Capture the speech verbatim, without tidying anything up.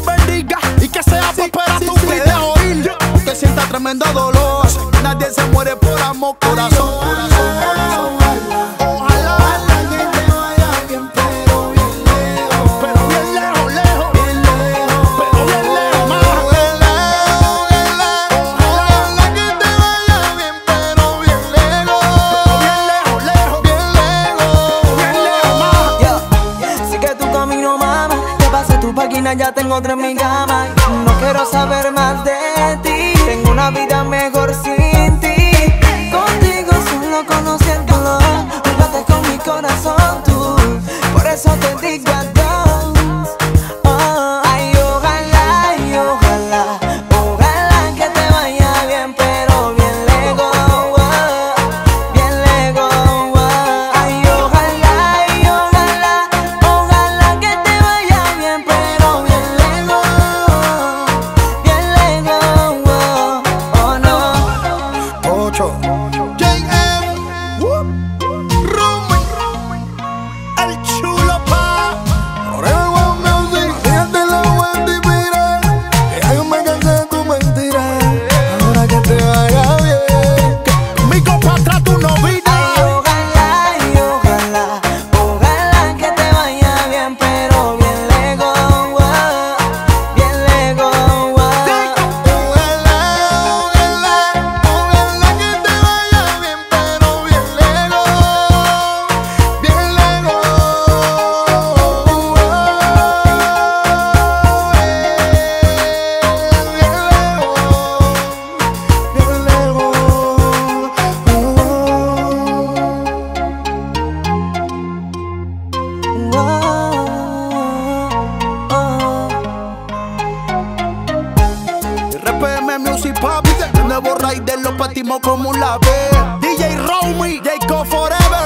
bendiga y que sea próspera tu vida. Que dejo ir, aunque sienta tremendo dolor. Nadie se muere por amor, corazón. Ya tengo otra en mi cama. No quiero saber más de ti. Tengo una vida mejor sin ti. Contigo solo conocí el dolor. Jugaste con mi corazón tú. Por eso te digo adiós. Oh, ay, ojalá, ay, ojalá. Ojalá que te vaya bien, pero bien lejos. Oh, bien lejos. Oh, ay, ojalá, ay, ojalá. Ojalá que te vaya bien, pero bien lejos. Bien lejos. Oh, oh no. Ocho. J M. Rumi. El chulo pa. Forever One Music. Fíjate la Wendy, mira. Que ya yo me cansé de tu mentira. Ahora que te vaya bien. Conmigo pa' atrás tú no vinas. Ay, ojalá, ay, ojalá. Ojalá que te vaya bien, pero bien lejos. Oh, bien lejos. Oh. Ojalá, ojalá, ojalá que te vaya bien, pero bien lejos, bien lejos. Bien lejos, R P M Music Pop. El nuevo Raider lo partimos como un ave. D J Romy, Jacob Forever.